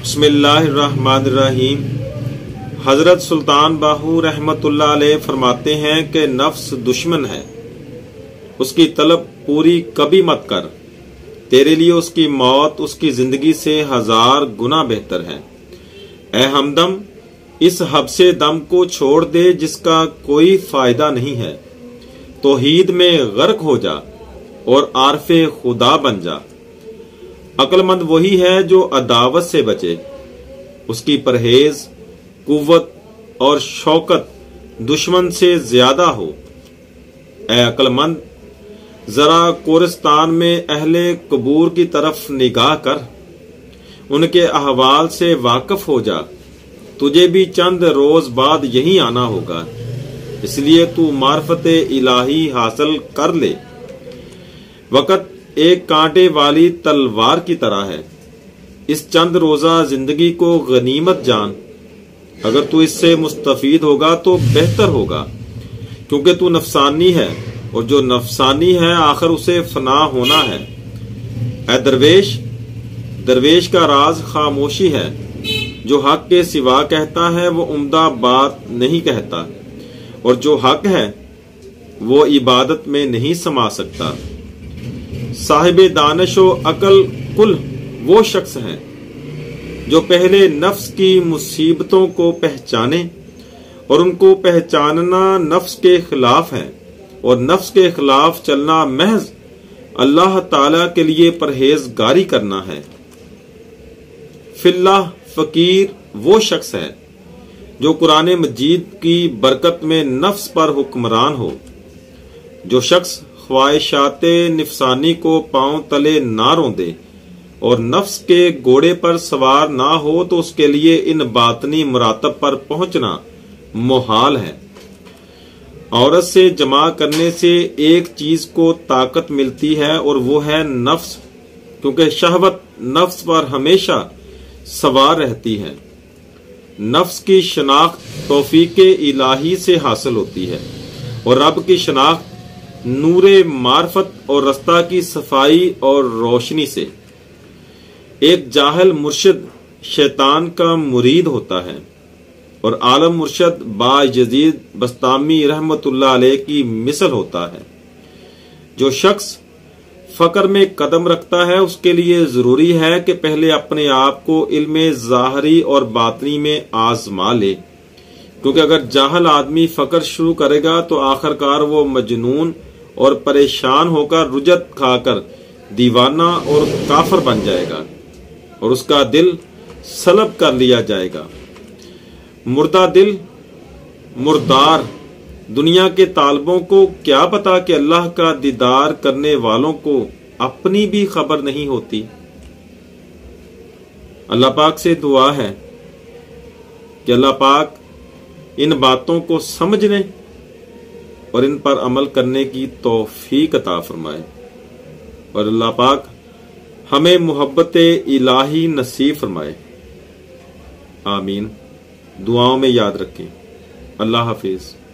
بسم اللہ الرحمن الرحیم۔ حضرت سلطان باہو رحمت اللہ علیہ فرماتے ہیں کہ نفس دشمن ہے، اس کی طلب پوری کبھی مت کر، تیرے لیے اس کی موت اس کی زندگی سے 1000 گنا بہتر ہے۔ اے ہمدم، اس حبس دم کو چھوڑ دے جس کا کوئی فائدہ نہیں ہے، توحید میں غرق ہو جا اور عارف خدا بن جا۔ عقل مند وہی ہے جو عداوت سے بچے، اس کی پرہیز، قوت اور شوکت دشمن سے زیادہ ہو۔ اے عقل مند، ذرا قبرستان میں اہل قبور کی طرف نگاہ کر، ان کے احوال سے واقف ہو جا، تجھے بھی چند روز بعد یہیں آنا ہوگا، اس لیے تو معرفت الہی حاصل کر لے۔ وقت ایک کانٹے والی تلوار کی طرح ہے، اس چند روزہ زندگی کو غنیمت جان، اگر تو اس سے مستفید ہوگا تو بہتر ہوگا، کیونکہ تو نفسانی ہے اور جو نفسانی ہے آخر اسے فنا ہونا ہے۔ اے درویش کا راز خاموشی ہے، جو حق کے سوا کہتا ہے وہ عمدہ بات نہیں کہتا، اور جو حق ہے وہ عبادت میں نہیں سما سکتا۔ صاحب دانش و عقل کل وہ شخص ہیں جو پہلے نفس کی مصیبتوں کو پہچانے، اور ان کو پہچاننا نفس کے خلاف ہے، اور نفس کے خلاف چلنا محض اللہ تعالی کے لیے پرہیزگاری کرنا ہے۔ فی اللہ فقیر وہ شخص ہے جو قرآن مجید کی برکت میں نفس پر حکمران ہو۔ جو شخص خواہشات نفسانی کو پاؤں تلے نہ روندے اور نفس کے گھوڑے پر سوار نہ ہو تو اس کے لیے ان باطنی مراتب پر پہنچنا محال ہے۔ عورت سے جمع کرنے سے ایک چیز کو طاقت ملتی ہے اور وہ ہے نفس، کیونکہ شہوت نفس پر ہمیشہ سوار رہتی ہے۔ نفس کی شناخت توفیق الہی سے حاصل ہوتی ہے، اور رب کی شناخت نور معرفت اور رستہ کی صفائی اور روشنی سے۔ ایک جاہل مرشد شیطان کا مرید ہوتا ہے، اور عالم مرشد با یزید بستامی رحمت اللہ علیہ کی مثل ہوتا ہے۔ جو شخص فقر میں قدم رکھتا ہے اس کے لیے ضروری ہے کہ پہلے اپنے آپ کو علم ظاہری اور باطنی میں آزما لے، کیونکہ اگر جاہل آدمی فقر شروع کرے گا تو آخرکار وہ مجنون اور پریشان ہو کر رجت کھا کر دیوانہ اور کافر بن جائے گا، اور اس کا دل سلب کر لیا جائے گا۔ مردہ دل، مردار دنیا کے طالبوں کو کیا پتا کہ اللہ کا دیدار کرنے والوں کو اپنی بھی خبر نہیں ہوتی۔ اللہ پاک سے دعا ہے کہ اللہ پاک ان باتوں کو سمجھنے اور ان پر عمل کرنے کی توفیق عطا فرمائے، اور اللہ پاک ہمیں محبت الہی نصیب فرمائے۔ آمین۔ دعاؤں میں یاد رکھیں۔ اللہ حافظ۔